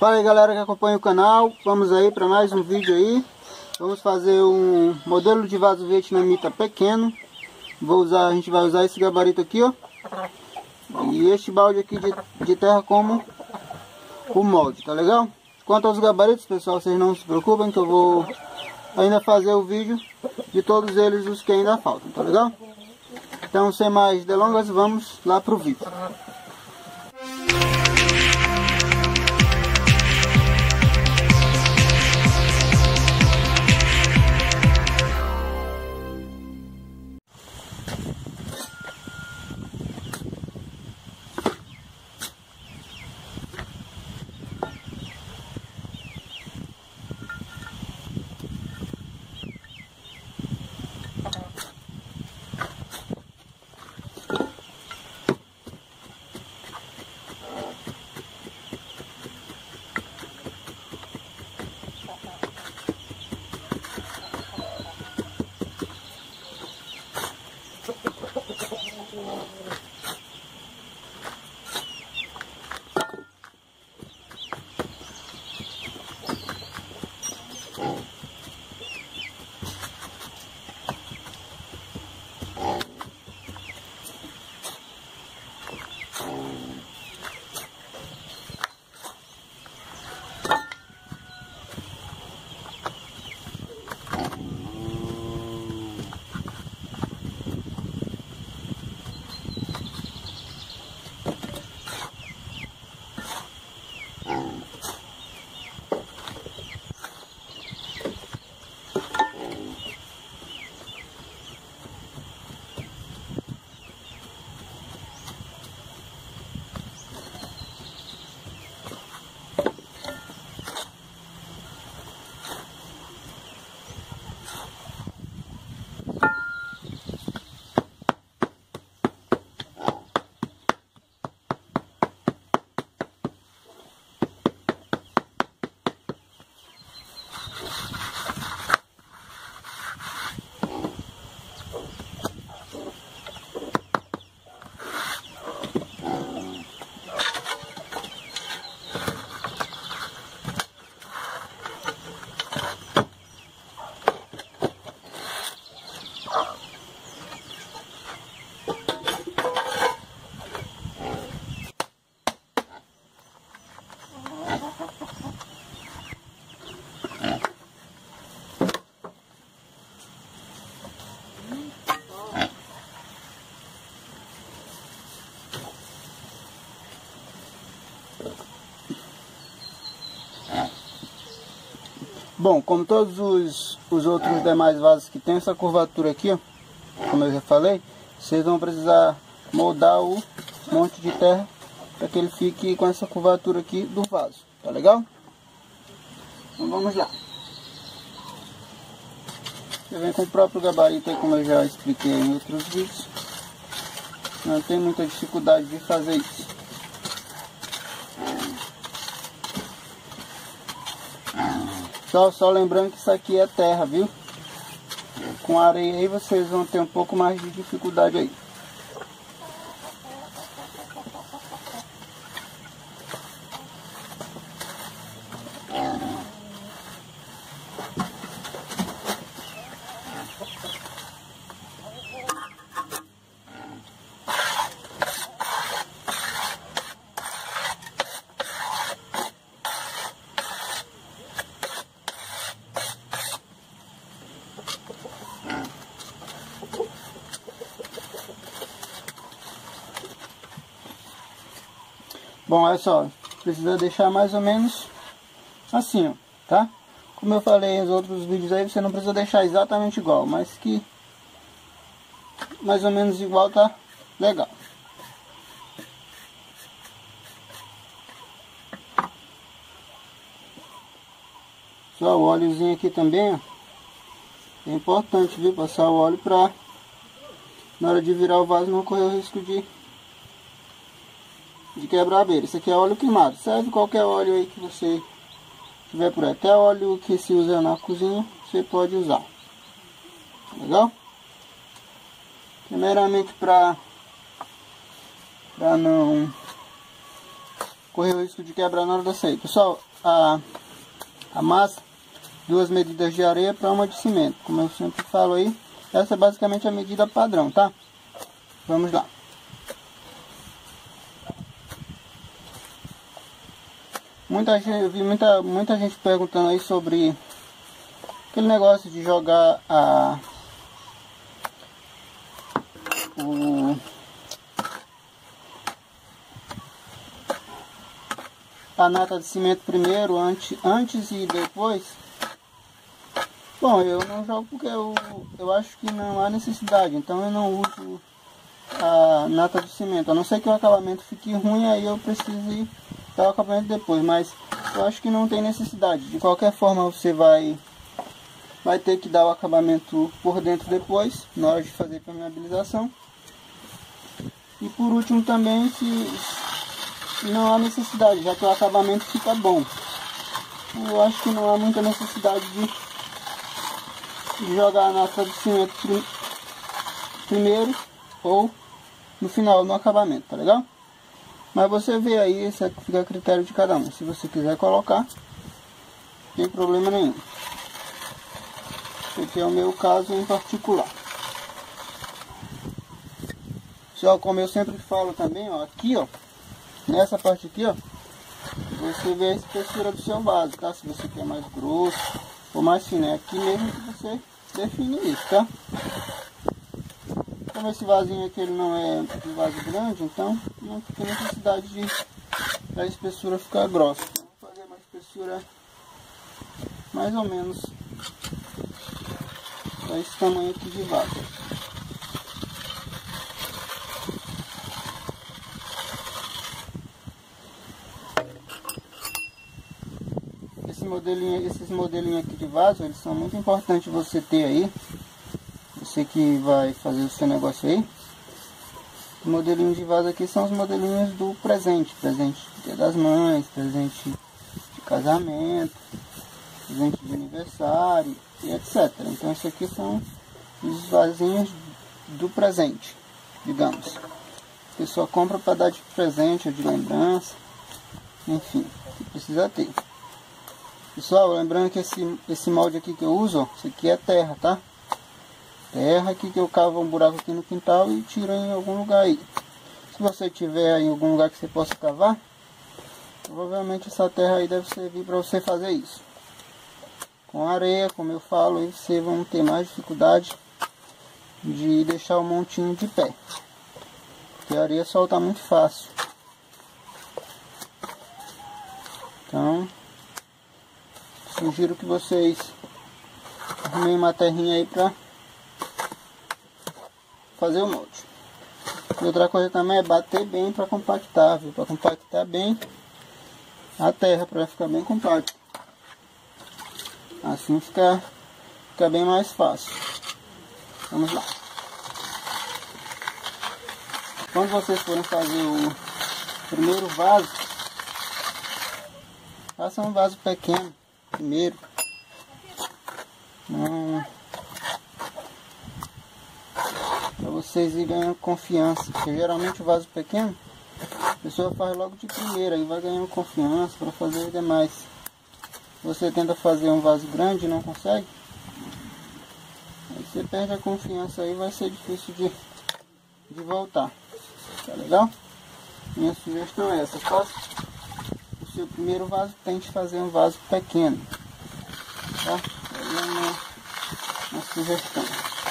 Fala aí galera que acompanha o canal, vamos aí para mais um vídeo aí. Vamos fazer um modelo de vaso vietnamita pequeno. A gente vai usar esse gabarito aqui, ó. E este balde aqui de terra como o molde, tá legal? Quanto aos gabaritos, pessoal, vocês não se preocupem que eu vou ainda fazer o vídeo de todos eles, os que ainda faltam, tá legal? Então, sem mais delongas, vamos lá pro vídeo. Bom, como todos os outros demais vasos que tem essa curvatura aqui, ó, como eu já falei, vocês vão precisar moldar o monte de terra para que ele fique com essa curvatura aqui do vaso, tá legal? Então vamos lá. Você vem com o próprio gabarito aí, como eu já expliquei em outros vídeos. Não tem muita dificuldade de fazer isso. Só lembrando que isso aqui é terra, viu? Com areia aí vocês vão ter um pouco mais de dificuldade aí. Bom, olha só, precisa deixar mais ou menos assim, ó, tá? Como eu falei nos outros vídeos aí, você não precisa deixar exatamente igual, mas que mais ou menos igual tá legal. Só o óleozinho aqui também, ó, é importante, viu? Passar o óleo pra, na hora de virar o vaso, não correr o risco de quebrar a beira. Isso aqui é óleo queimado, serve qualquer óleo aí que você tiver por aí, até óleo que se usa na cozinha você pode usar, legal? Primeiramente para não correr o risco de quebrar na hora da saída. Pessoal, a massa, 2 medidas de areia para 1 de cimento. Como eu sempre falo aí, essa é basicamente a medida padrão, tá? Vamos lá. Eu vi muita gente perguntando aí sobre aquele negócio de jogar a nata de cimento primeiro, antes e depois. Bom, eu não jogo porque eu acho que não há necessidade, então eu não uso a nata de cimento, a não ser que o acabamento fique ruim, aí eu preciso dar o acabamento depois, mas eu acho que não tem necessidade. De qualquer forma você vai ter que dar o acabamento por dentro depois, na hora de fazer a impermeabilização. E por último também, se não há necessidade, já que o acabamento fica bom. Eu acho que não há muita necessidade de jogar a nata de cimento primeiro ou no final, no acabamento, tá legal? Mas você vê aí, isso fica a critério de cada um. Se você quiser colocar, não tem problema nenhum. Esse aqui é o meu caso em particular. Pessoal, como eu sempre falo também, ó, aqui, ó, nessa parte aqui, ó, você vê a espessura do seu vaso, tá? Se você quer mais grosso ou mais fino, é aqui mesmo que você define isso, tá? Como esse vasinho aqui ele não é um vaso grande, então não tem necessidade de a espessura ficar grossa. Então, vou fazer uma espessura mais ou menos desse tamanho aqui de vaso. Esses modelinhos aqui de vaso, eles são muito importantes você ter aí. Você que vai fazer o seu negócio aí. Os modelinhos de vaso aqui são os modelinhos do presente. Presente de Dia das Mães, presente de casamento, presente de aniversário e etc. Então esses aqui são os vasinhos do presente, digamos. A pessoa compra para dar de presente ou de lembrança. Enfim, que precisa ter. Pessoal, lembrando que esse molde aqui que eu uso, ó, isso aqui é terra, tá? Terra aqui que eu cavo um buraco aqui no quintal e tiro em algum lugar aí. Se você tiver em algum lugar que você possa cavar, provavelmente essa terra aí deve servir para você fazer isso. Com areia, como eu falo, aí você vai ter mais dificuldade de deixar o montinho de pé. Porque a areia solta muito fácil. Então, sugiro que vocês arrumem uma terrinha aí para fazer o molde. E outra coisa também é bater bem para compactar, viu? Para compactar bem a terra, para ficar bem compacto. Assim fica bem mais fácil. Vamos lá. Quando vocês forem fazer o primeiro vaso, faça um vaso pequeno primeiro. Para vocês irem ganhando confiança. Porque geralmente o vaso pequeno, a pessoa faz logo de primeira e vai ganhando confiança para fazer os demais. Se você tenta fazer um vaso grande e não consegue, aí você perde a confiança aí, vai ser difícil de voltar. Tá legal? Minha sugestão é essa. Faça o seu primeiro vaso, tente fazer um vaso pequeno. Tá? É uma sugestão.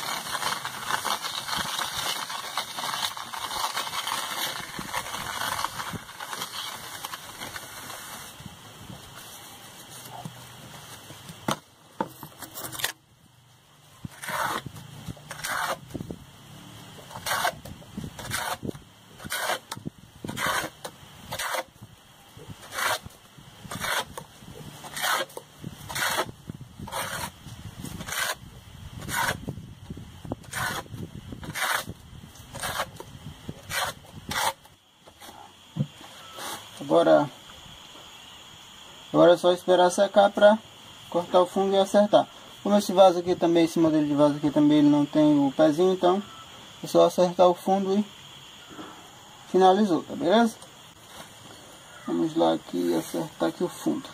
Agora é só esperar secar para cortar o fundo e acertar. Como esse vaso aqui também, esse modelo de vaso aqui também, ele não tem o pezinho, então é só acertar o fundo e finalizou, tá beleza? Vamos Vamos lá aqui acertar aqui o fundo.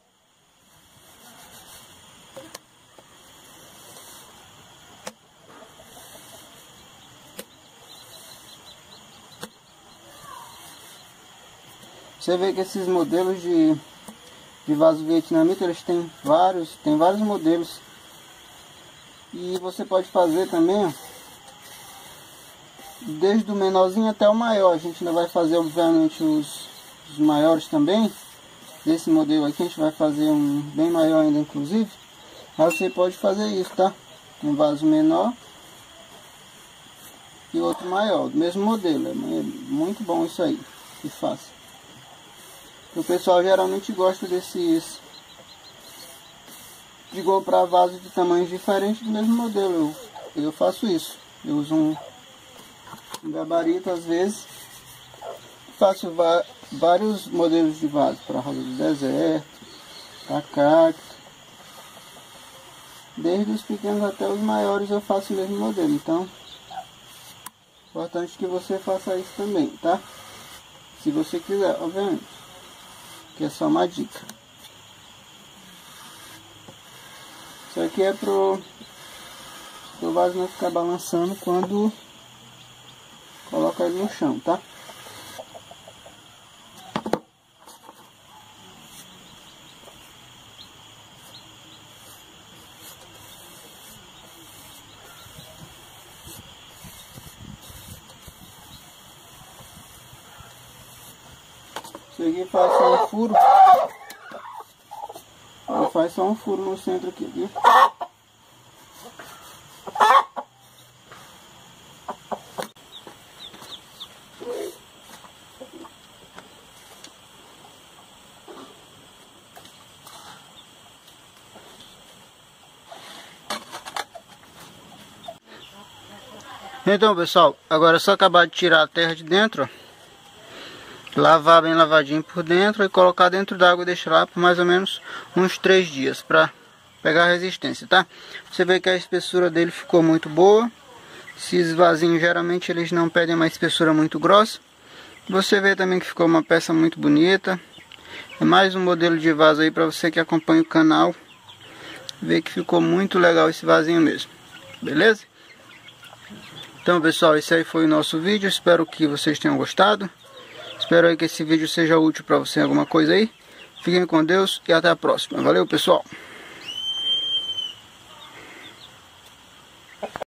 Você vê que esses modelos de vaso vietnamita, eles têm vários modelos. E você pode fazer também, ó, desde o menorzinho até o maior. A gente ainda vai fazer, obviamente, os maiores também. Desse modelo aqui a gente vai fazer um bem maior ainda, inclusive. Mas você pode fazer isso, tá? Um vaso menor e outro maior, do mesmo modelo. É muito bom isso aí, que fácil. O pessoal geralmente gosta de comprar vasos de tamanhos diferentes do mesmo modelo. Eu faço isso. Eu uso um gabarito às vezes. Faço vários modelos de vaso para rosa do deserto, para cacto. Desde os pequenos até os maiores eu faço o mesmo modelo. Então, importante que você faça isso também, tá? Se você quiser, obviamente. Que é só uma dica. Isso aqui é pro vaso não ficar balançando quando coloca ele no chão, tá? Isso aqui faz só um furo. Ele faz só um furo no centro aqui, viu? Então, pessoal, agora é só acabar de tirar a terra de dentro, ó. Lavar bem lavadinho por dentro e colocar dentro d'água e deixar lá por mais ou menos uns 3 dias para pegar a resistência, tá? Você vê que a espessura dele ficou muito boa. Esses vasinhos geralmente eles não pedem uma espessura muito grossa. Você vê também que ficou uma peça muito bonita. É mais um modelo de vaso aí para você que acompanha o canal. Vê que ficou muito legal esse vasinho mesmo, beleza? Então, pessoal, esse aí foi o nosso vídeo. Espero que vocês tenham gostado. Espero aí que esse vídeo seja útil para você em alguma coisa aí. Fiquem com Deus e até a próxima. Valeu, pessoal!